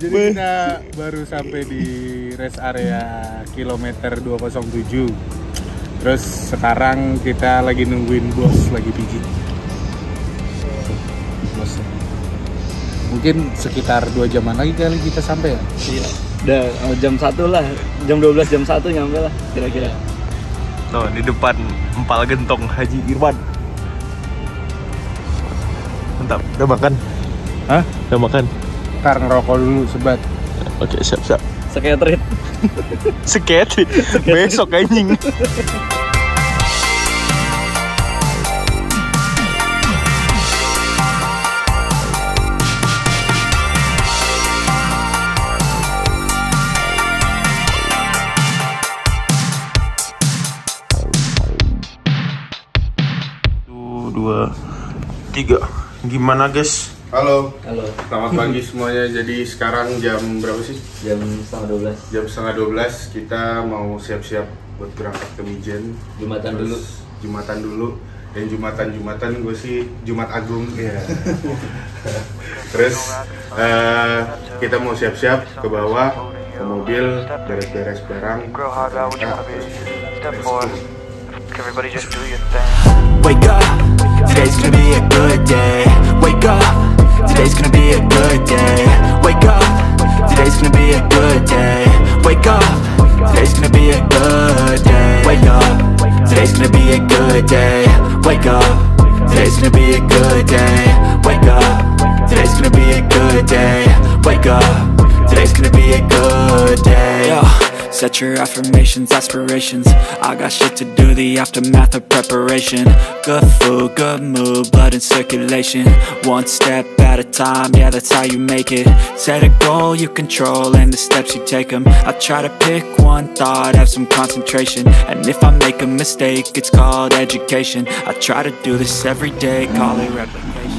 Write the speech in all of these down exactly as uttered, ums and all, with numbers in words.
Jadi kita baru sampai di rest area kilometer dua nol tujuh. Terus sekarang kita lagi nungguin bos lagi pijit. Bos. Mungkin sekitar dua jaman lagi kali kita sampai ya? Iya. Udah oh, jam satu lah, jam dua belas jam satu nyampe lah kira-kira. Tuh di depan empal gentong Haji Irwan. Mantap, udah makan? Hah? Udah makan? Ntar ngerokok dulu sebat. Oke, siap-siap. Seketrit. Seketrit. Besok anjing. Dua, tiga. Gimana guys? Halo. Halo. Selamat pagi semuanya. Jadi sekarang jam berapa sih? Jam setengah dua belas. Jam setengah dua belas. Kita mau siap-siap buat berangkat ke Mijen. Jumatan dulu. Jumatan dulu. Dan Jumatan-Jumatan gue sih Jumat Agung. Iya. Terus uh, kita mau siap-siap ke bawah ke mobil, beres-beres barang. Wake up, today's gonna be a good day. Wake up, today's gonna be a good day. Wake up, today's gonna be a good day. Wake up, today's gonna be a good day. Wake up, today's gonna be a good day. Wake up, today's gonna be a good day. Wake up, today's gonna be a good day. Wake up, today's gonna be a good day. Yo. Set your affirmations, aspirations. I got shit to do, the aftermath of preparation. Good food, good mood, blood in circulation. One step at a time, yeah, that's how you make it. Set a goal you control and the steps you take them. I try to pick one thought, have some concentration. And if I make a mistake, it's called education. I try to do this every day, call it replication.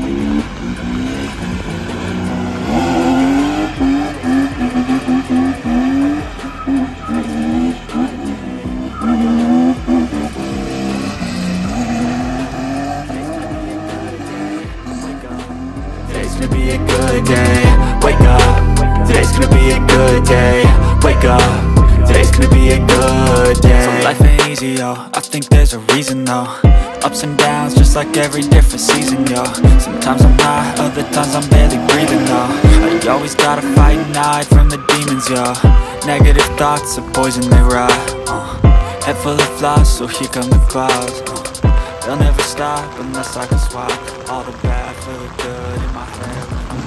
Day. Wake up, today's gonna be a good day. Wake up, today's gonna be a good day. So life ain't easy, yo, I think there's a reason though. Ups and downs, just like every different season, yo. Sometimes I'm high, other times I'm barely breathing, though. I always gotta fight and hide from the demons, yo. Negative thoughts are poison, they rot, uh. Head full of flies, so here come the clouds, uh. They'll never stop unless I can swap all the bad for the good in my head.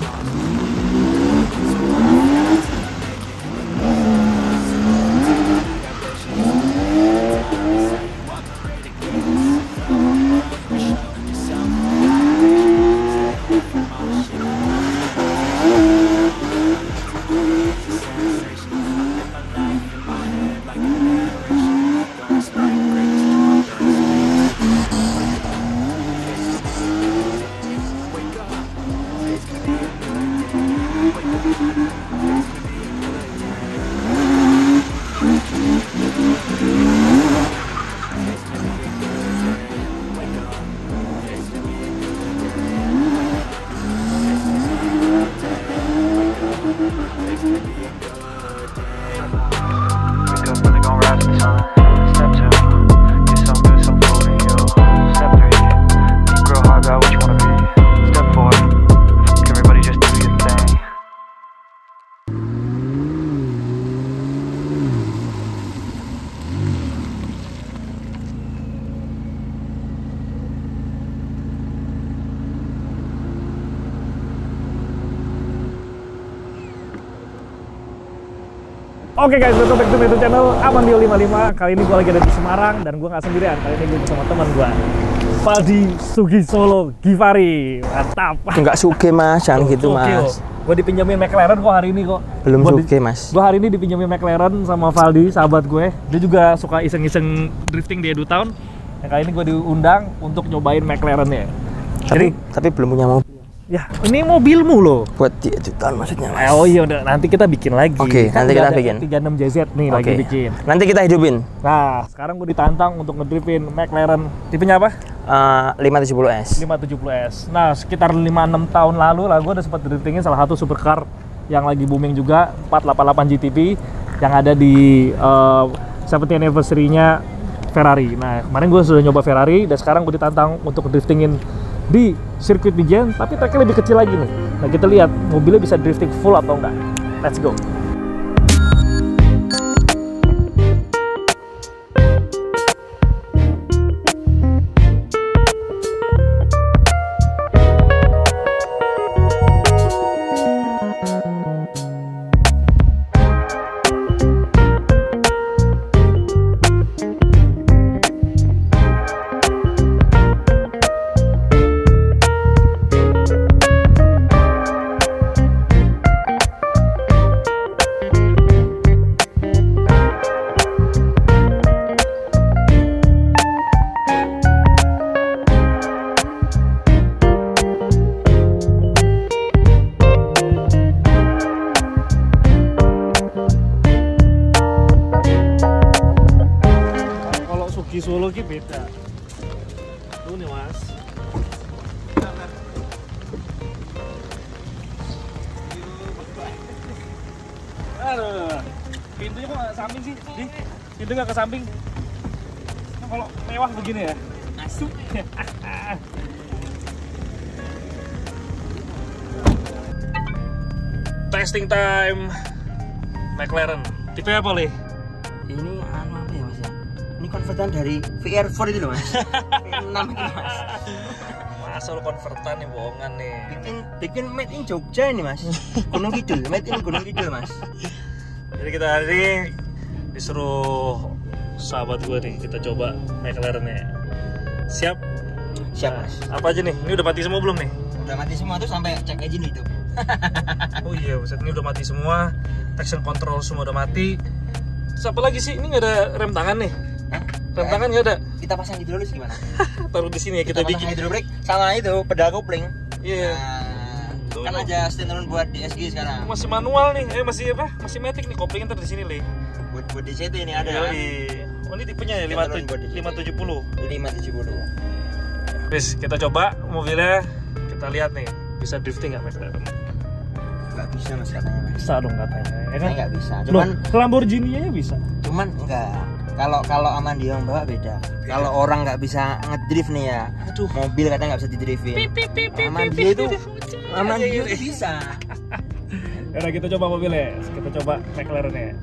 Oke okay guys, welcome back to my YouTube channel Amandio lima puluh lima. Kali ini gue lagi ada di Semarang dan gue nggak sendirian. Kali ini gue bersama teman gue, Faldi Sugisolo Givari. Mantap. Enggak suge mas, jangan gitu mas. Gue dipinjemin McLaren kok hari ini kok. Belum gua suge mas. Gue hari ini dipinjemin McLaren sama Faldi, sahabat gue. Dia juga suka iseng-iseng drifting di Edu Town. Nah, kali ini gue diundang untuk nyobain McLaren ya. Tapi, Jadi, tapi belum punya mobil. Ya, ini mobilmu loh. Buat di Edu Town maksudnya mas. Oh iya, udah nanti kita bikin lagi. Oke, okay, kan nanti kita bikin. tiga puluh enam J Z nih okay. Lagi bikin. Nanti kita hidupin. Nah, sekarang gue ditantang untuk ngedriftin McLaren. Tipenya apa? Uh, lima tujuh nol S. lima tujuh nol S. Nah, sekitar lima enam tahun lalu lah gue udah sempat driftingin salah satu supercar yang lagi booming juga, empat delapan delapan G T B yang ada di uh, seventieth anniversary-nya Ferrari. Nah, kemarin gue sudah nyoba Ferrari dan sekarang gue ditantang untuk driftingin di sirkuit Mijan, tapi tracknya lebih kecil lagi nih. Nah, kita lihat mobilnya bisa drifting full atau enggak. Let's go. Solo ki beda. Tuh nih mas. Aduh, pintunya kok nggak samping sih? Di, pintu nggak ke samping. Nah, kalau mewah begini ya. Masuk. Testing time. McLaren. Tipe apa lih? Ini anu apa ya mas ya? Ini konvertan dari V R empat itu loh mas. V R enam itu mas. Masa lo konvertan nih, bohongan nih. Bikin bikin made in Jogja ini mas. Gunung Kidul, made in Gunung Kidul mas. Jadi kita hari ini disuruh sahabat gue nih, kita coba McLaren nya. Siap? Siap Nah, mas. apa aja nih? Ini udah mati semua belum nih? Udah mati semua tuh sampai cek engine itu. Oh iya, buset, ini udah mati semua. Traction control semua udah mati. Terus apa lagi sih? Ini nggak ada rem tangan nih? Rem tangan nggak ada? Kita pasang hidrolis gimana? Taruh di sini ya, kita, Kita bikin. pasang hidrolik sama itu pedal kopling. Iya. Nah, Tuh, kan tuh. aja standalone buat D S G sekarang. Masih manual nih, eh masih apa? Masih matic nih, koplingnya ntar di sini, Li. Buat buat D C T ini ada. Yoi. Oh, ini tipenya ya lima tujuh puluh. lima tujuh puluh. Wis, kita coba mobilnya, kita lihat nih, bisa drifting nggak McLaren? Nggak bisa mas katanya mas. Bisa dong katanya, ya kan? Saya nggak bisa. Cuman Loh, Lamborghini-nya bisa. cuman enggak. Kalau kalau Amandio yang bawa beda. Kalau orang nggak bisa ngedrift nih ya. Aduh. Mobil katanya nggak bisa didriftin. Amandio itu Amandio itu bisa. Yaudah, kita coba mobilnya, kita coba McLaren-nya.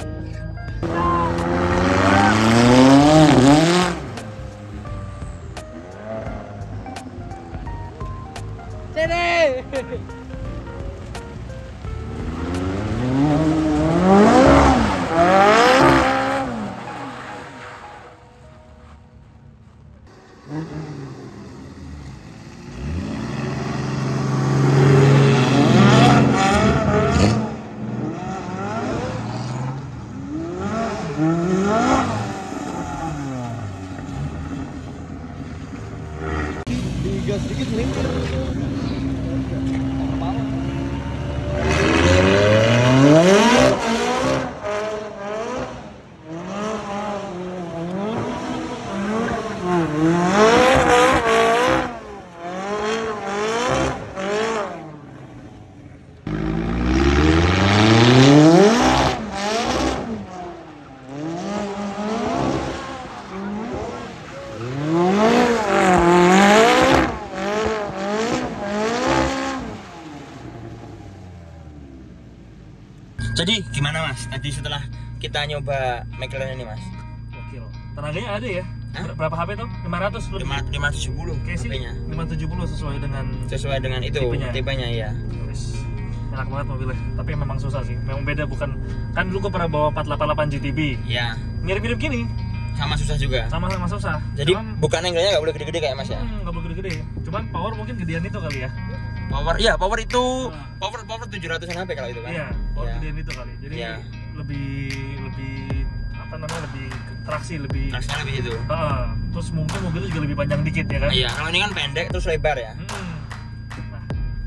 Jadi gimana mas? Tadi setelah kita nyoba McLaren ini mas? Oke loh. Tenaganya ada ya? Hah? Berapa H P tuh? lima ratus lebih? lima ratus tujuh puluh Oke sih, H P-nya. lima tujuh puluh sesuai dengan Sesuai dengan itu Tipenya. tipenya ya. Wis, enak banget mobilnya. Tapi memang susah sih. Memang beda, bukan. Kan dulu gue pernah bawa empat delapan delapan G T B. Ya. Mirip-mirip gini, Sama susah juga. sama-sama susah. Jadi Cuman, bukan angle-nya nggak boleh gede-gede kayak mas ya? hmm, nggak boleh gede-gede. Cuman power mungkin gedean itu kali ya. Power, iya power itu Hmm. power power tujuh ratusan H P kalau itu kan? Iya, power Iya. gedean itu kali. Jadi Iya. lebih lebih apa namanya, lebih traksi, lebih. Traksinya lebih itu. Heeh. Terus mungkin mobilnya juga lebih panjang dikit ya kan? Iya, kalau ini kan pendek terus lebar ya. Hmm. Nah,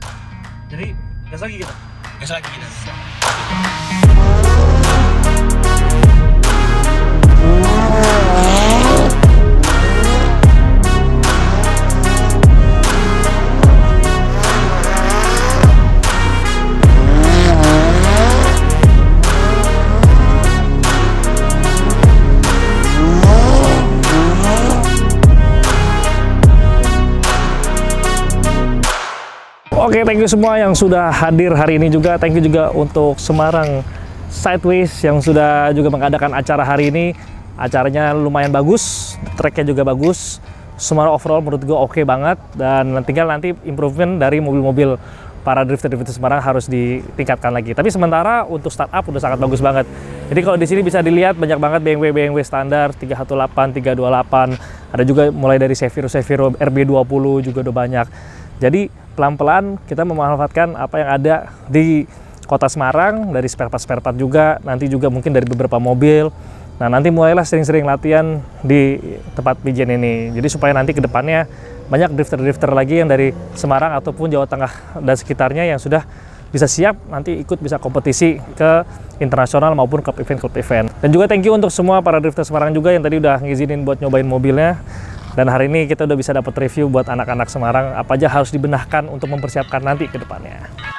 jadi gas lagi kita. Gas lagi gitu. We'll be right back. Oke, thank you semua yang sudah hadir hari ini juga. Thank you juga untuk Semarang Sideways yang sudah juga mengadakan acara hari ini. Acaranya lumayan bagus, tracknya juga bagus. Semarang overall menurut gue oke banget. Dan tinggal nanti improvement dari mobil-mobil para drifter-drifter Semarang harus ditingkatkan lagi. Tapi sementara untuk startup udah sangat bagus banget. Jadi kalau di sini bisa dilihat banyak banget B M W B M W standar tiga satu delapan, tiga dua delapan. Ada juga mulai dari Seviro Seviro R B dua puluh juga udah banyak. Jadi pelan-pelan kita memanfaatkan apa yang ada di Kota Semarang, dari spare part spare part juga, nanti juga mungkin dari beberapa mobil. Nah, nanti mulailah sering-sering latihan di tempat Pijen ini. Jadi supaya nanti ke depannya banyak drifter-drifter lagi yang dari Semarang ataupun Jawa Tengah dan sekitarnya yang sudah bisa siap nanti ikut bisa kompetisi ke internasional maupun klub event-klub event. Dan juga thank you untuk semua para drifter Semarang juga yang tadi udah ngizinin buat nyobain mobilnya. Dan hari ini kita udah bisa dapat review buat anak-anak Semarang apa aja harus dibenahkan untuk mempersiapkan nanti ke depannya.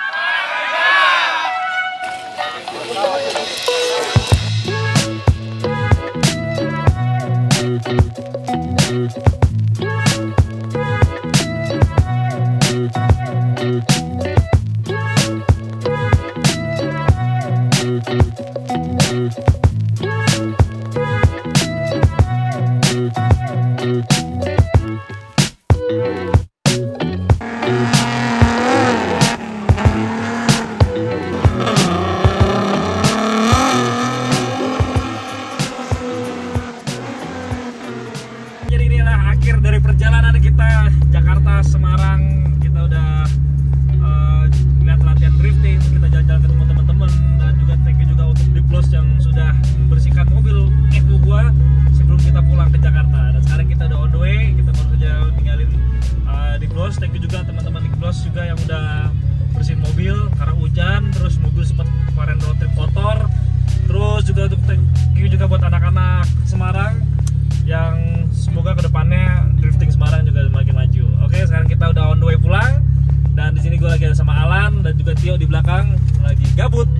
Akhir dari perjalanan kita Jakarta Semarang, kita udah uh, lihat latihan drifting, kita jalan-jalan ketemu teman-teman, dan juga thank you juga untuk Diplos yang sudah membersihkan mobil Evo gua sebelum kita pulang ke Jakarta. Dan sekarang kita udah on the way, kita baru saja tinggalin uh, Diplos. Thank you juga teman-teman Diplos juga yang udah bersihin mobil karena hujan, terus mobil sempat kemarin road trip kotor. Terus juga untuk thank you juga buat anak-anak Semarang yang semoga kedepannya drifting Semarang juga semakin maju. Oke, sekarang kita udah on the way pulang, dan di sini gue lagi ada sama Alan dan juga Tio di belakang lagi gabut.